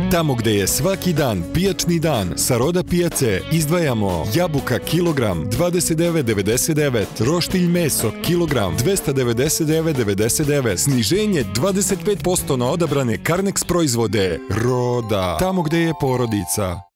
Tamo gde je svaki dan pijačni dan, sa Roda pijace izdvajamo jabuka kilogram 29,99, roštilj meso kilogram 299,99, sniženje 25% na odabrane Carnex proizvode. Roda, tamo gde je porodica.